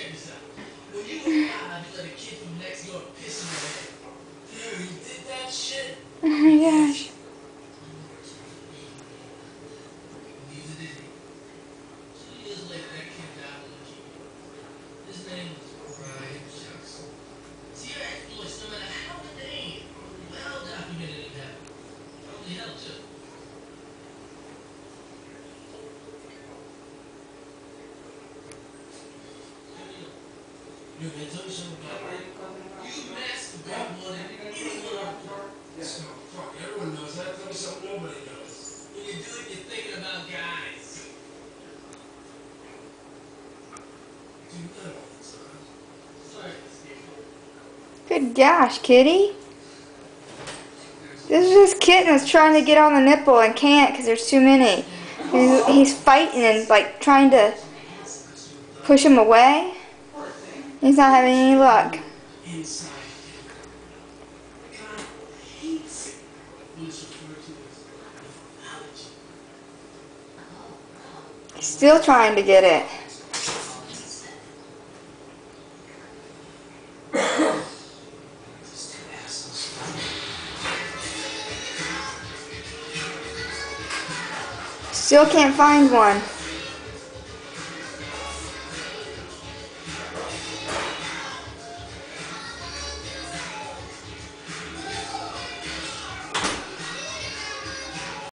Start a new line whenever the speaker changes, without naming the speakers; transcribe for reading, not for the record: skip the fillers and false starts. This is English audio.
this out. When you were 5, you let a kid from next door piss in your head. Dude, you did that shit?
Oh my gosh.
Neither did he. 2 years later, that kid died on the key. His name was Brian Johnson. See, your exploits, no matter how mundane, well documented in heaven. Probably hell, too. Yo, man, tell me something about it. You masturbate more than anyone I've done. Yeah, no, fuck, everyone knows that. Tell me something nobody knows. When you do it, you're thinking about guys. Dude, not all the time. Sorry,
Good gosh, kitty. This is this kitten that's trying to get on the nipple and can't because there's too many. He's fighting and like trying to push him away. He's not having any luck.
inside God hates what is referred to as mythology.
He's still trying to get it. Still can't find one.